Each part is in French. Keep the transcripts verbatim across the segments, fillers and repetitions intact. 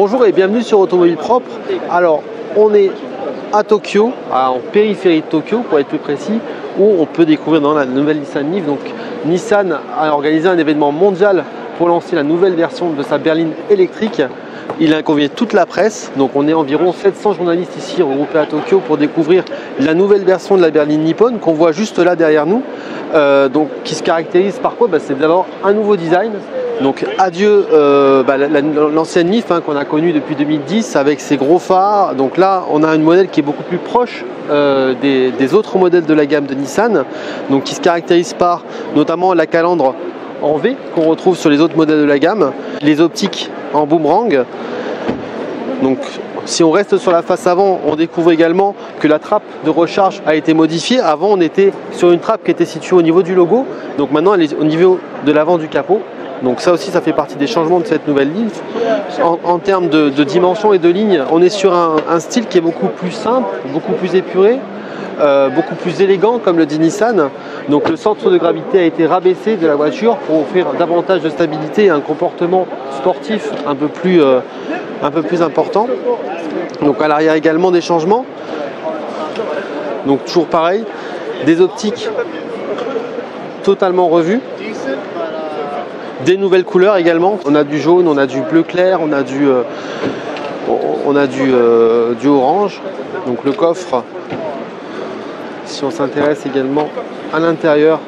Bonjour et bienvenue sur Automobile Propre. Alors, on est à Tokyo, en périphérie de Tokyo pour être plus précis, où on peut découvrir dans la nouvelle Nissan Leaf. Donc, Nissan a organisé un événement mondial pour lancer la nouvelle version de sa berline électrique. Il a convié toute la presse, donc on est environ sept cents journalistes ici regroupés à Tokyo pour découvrir la nouvelle version de la berline Nippon qu'on voit juste là derrière nous. Euh, donc, qui se caractérise par quoi? Bah, c'est d'abord un nouveau design. Donc adieu euh, bah, l'ancienne Leaf hein, qu'on a connue depuis deux mille dix avec ses gros phares. Donc là on a un modèle qui est beaucoup plus proche euh, des, des autres modèles de la gamme de Nissan, donc qui se caractérise par notamment la calandre en V qu'on retrouve sur les autres modèles de la gamme, les optiques en boomerang. Donc si on reste sur la face avant, on découvre également que la trappe de recharge a été modifiée. Avant on était sur une trappe qui était située au niveau du logo, donc maintenant elle est au niveau de l'avant du capot. Donc ça aussi, ça fait partie des changements de cette nouvelle Leaf. En, en termes de, de dimension et de ligne, on est sur un, un style qui est beaucoup plus simple, beaucoup plus épuré, euh, beaucoup plus élégant, comme le dit Nissan. Donc le centre de gravité a été rabaissé de la voiture pour offrir davantage de stabilité et un comportement sportif un peu plus, euh, un peu plus important. Donc à l'arrière également des changements. Donc toujours pareil, des optiques totalement revues. Des nouvelles couleurs également, on a du jaune, on a du bleu clair, on a du, euh, on a du, euh, du orange. Donc le coffre, si on s'intéresse également à l'intérieur,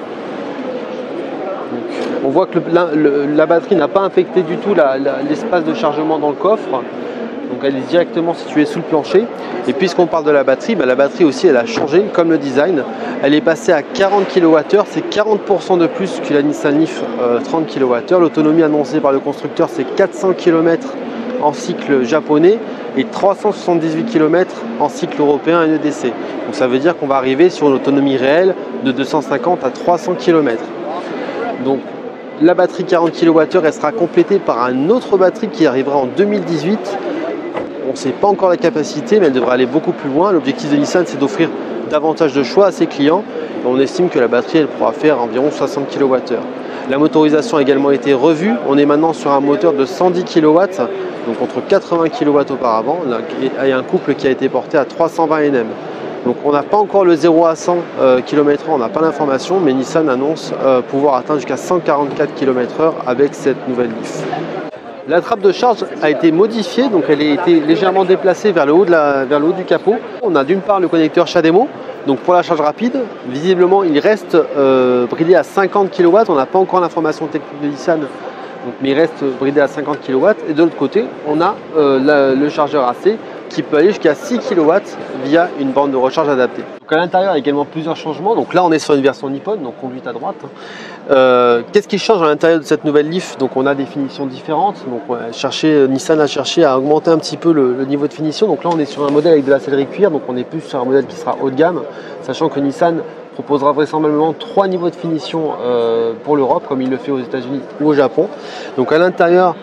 on voit que le, la, le, la batterie n'a pas infecté du tout l'espace de chargement dans le coffre. Donc elle est directement située sous le plancher. Et puisqu'on parle de la batterie, bah la batterie aussi elle a changé comme le design. Elle est passée à quarante kilowattheures, c'est quarante pour cent de plus que la Nissan Leaf euh, trente kilowattheures. L'autonomie annoncée par le constructeur c'est quatre cents kilomètres en cycle japonais et trois cent soixante-dix-huit kilomètres en cycle européen N E D C. Donc ça veut dire qu'on va arriver sur une autonomie réelle de deux cent cinquante à trois cents kilomètres. Donc la batterie quarante kilowattheures elle sera complétée par une autre batterie qui arrivera en deux mille dix-huit. On ne sait pas encore la capacité, mais elle devrait aller beaucoup plus loin. L'objectif de Nissan, c'est d'offrir davantage de choix à ses clients. Et on estime que la batterie, elle pourra faire environ soixante kilowattheures. La motorisation a également été revue. On est maintenant sur un moteur de cent dix kilowatts, donc contre quatre-vingts kilowatts auparavant. Il y a un couple qui a été porté à trois cent vingt N M. Donc on n'a pas encore le zéro à cent kilomètres heure, on n'a pas l'information, mais Nissan annonce euh, pouvoir atteindre jusqu'à cent quarante-quatre kilomètres heure avec cette nouvelle Leaf. La trappe de charge a été modifiée, donc elle a été légèrement déplacée vers le haut, de la, vers le haut du capot. On a d'une part le connecteur CHAdeMO, donc pour la charge rapide. Visiblement, il reste euh, bridé à cinquante kilowatts. On n'a pas encore l'information technique de Nissan, donc, mais il reste bridé à cinquante kilowatts. Et de l'autre côté, on a euh, la, le chargeur A C qui peut aller jusqu'à six kilowatts via une borne de recharge adaptée. Donc à l'intérieur, il y a également plusieurs changements. Donc là, on est sur une version Nippon, donc conduite à droite. Euh, Qu'est-ce qui change à l'intérieur de cette nouvelle Leaf? Donc on a des finitions différentes. Donc on a cherché, Nissan a cherché à augmenter un petit peu le, le niveau de finition. Donc là, on est sur un modèle avec de la sellerie cuir. Donc on est plus sur un modèle qui sera haut de gamme, sachant que Nissan proposera vraisemblablement trois niveaux de finition euh, pour l'Europe, comme il le fait aux États-Unis ou au Japon. Donc à l'intérieur,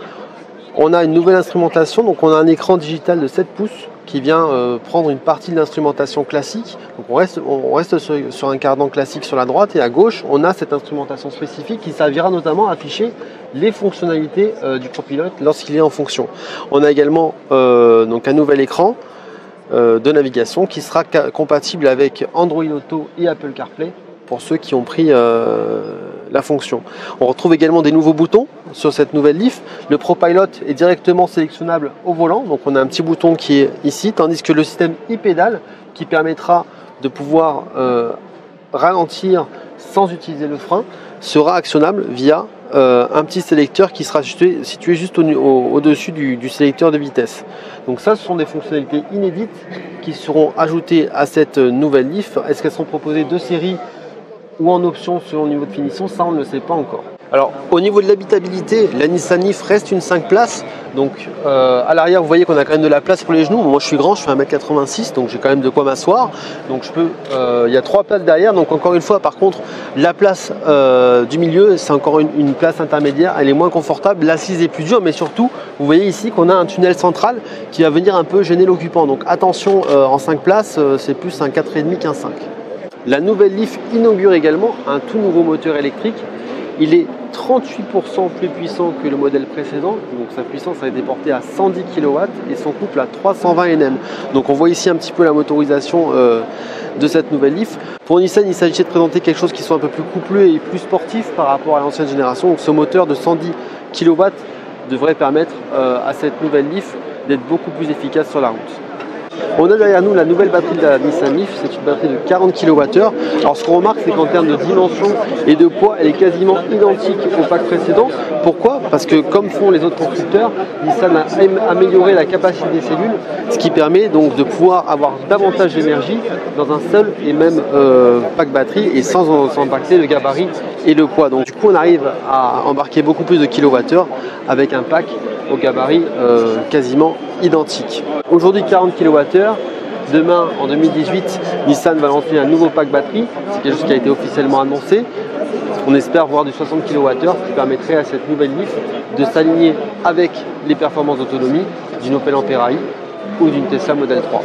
on a une nouvelle instrumentation, donc on a un écran digital de sept pouces qui vient euh, prendre une partie de l'instrumentation classique. Donc on reste, on reste sur, sur un cardan classique sur la droite et à gauche, on a cette instrumentation spécifique qui servira notamment à afficher les fonctionnalités euh, du copilote lorsqu'il est en fonction. On a également euh, donc un nouvel écran euh, de navigation qui sera compatible avec Android Auto et Apple CarPlay pour ceux qui ont pris euh, la fonction. On retrouve également des nouveaux boutons sur cette nouvelle Leaf. Le ProPilot est directement sélectionnable au volant, donc on a un petit bouton qui est ici, tandis que le système e-pédale qui permettra de pouvoir euh, ralentir sans utiliser le frein sera actionnable via euh, un petit sélecteur qui sera situé, situé juste au, au, au-dessus du, du sélecteur de vitesse. Donc ça, ce sont des fonctionnalités inédites qui seront ajoutées à cette nouvelle Leaf. Est-ce qu'elles seront proposées de série ou en option selon le niveau de finition? Ça, on ne le sait pas encore. Alors au niveau de l'habitabilité, la Nissan Leaf reste une cinq places. Donc euh, à l'arrière, vous voyez qu'on a quand même de la place pour les genoux. Moi je suis grand, je fais un mètre quatre-vingt-six, donc j'ai quand même de quoi m'asseoir. Donc je peux, euh, il y a trois places derrière. Donc encore une fois, par contre, la place euh, du milieu, c'est encore une, une place intermédiaire. Elle est moins confortable, l'assise est plus dure, mais surtout, vous voyez ici qu'on a un tunnel central qui va venir un peu gêner l'occupant. Donc attention, euh, en cinq places, euh, c'est plus un quatre virgule cinq qu'un cinq. La nouvelle Leaf inaugure également un tout nouveau moteur électrique Il est trente-huit pour cent plus puissant que le modèle précédent, donc sa puissance a été portée à cent dix kilowatts et son couple à trois cent vingt Nm. Donc on voit ici un petit peu la motorisation euh, de cette nouvelle Leaf. Pour Nissan, il s'agissait de présenter quelque chose qui soit un peu plus couplé et plus sportif par rapport à l'ancienne génération. Donc ce moteur de cent dix kilowatts devrait permettre euh, à cette nouvelle Leaf d'être beaucoup plus efficace sur la route. On a derrière nous la nouvelle batterie de la Nissan Leaf, c'est une batterie de quarante kilowattheures. Alors ce qu'on remarque, c'est qu'en termes de dimension et de poids, elle est quasiment identique au pack précédent. Pourquoi? Parce que comme font les autres constructeurs, Nissan a amélioré la capacité des cellules, ce qui permet donc de pouvoir avoir davantage d'énergie dans un seul et même euh, pack batterie et sans, sans impacter le gabarit et le poids. Donc du coup on arrive à embarquer beaucoup plus de kilowattheures avec un pack au gabarit euh, quasiment identique. Aujourd'hui quarante kilowattheures, demain en deux mille dix-huit Nissan va lancer un nouveau pack batterie, c'est quelque chose qui a été officiellement annoncé. On espère voir du soixante kilowattheures qui permettrait à cette nouvelle Leaf de s'aligner avec les performances d'autonomie d'une Opel Ampera-i ou d'une Tesla Model trois.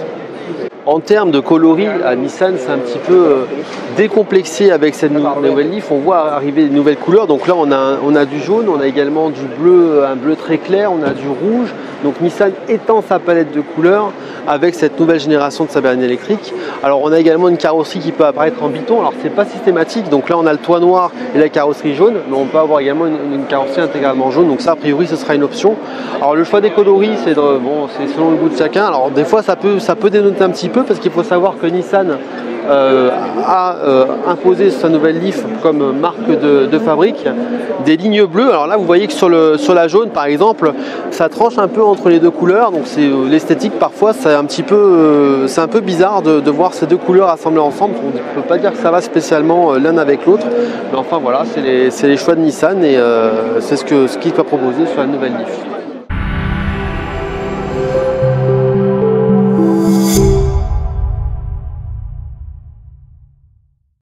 En termes de coloris, à Nissan, c'est un petit peu euh, décomplexé avec cette nouvelle Leaf. On voit arriver des nouvelles couleurs. Donc là, on a, on a du jaune, on a également du bleu, un bleu très clair, on a du rouge. Donc Nissan étend sa palette de couleurs avec cette nouvelle génération de sa berline électrique. Alors on a également une carrosserie qui peut apparaître en biton. Alors c'est pas systématique. Donc là, on a le toit noir et la carrosserie jaune, mais on peut avoir également une, une carrosserie intégralement jaune. Donc ça, a priori, ce sera une option. Alors le choix des coloris, c'est bon, c'est selon le goût de chacun. Alors des fois, ça peut, ça peut dénoter un petit peu parce qu'il faut savoir que Nissan euh, a euh, imposé sa nouvelle Leaf comme marque de, de fabrique des lignes bleues. Alors là, vous voyez que sur, le, sur la jaune, par exemple, ça tranche un peu entre les deux couleurs. Donc c'est euh, l'esthétique, parfois, c'est un petit peu, euh, c'est un peu bizarre de, de voir ces deux couleurs assemblées ensemble. On ne peut pas dire que ça va spécialement euh, l'un avec l'autre. Mais enfin voilà, c'est les, c'est les choix de Nissan et euh, c'est ce que ce qu'il va proposer sur la nouvelle Leaf.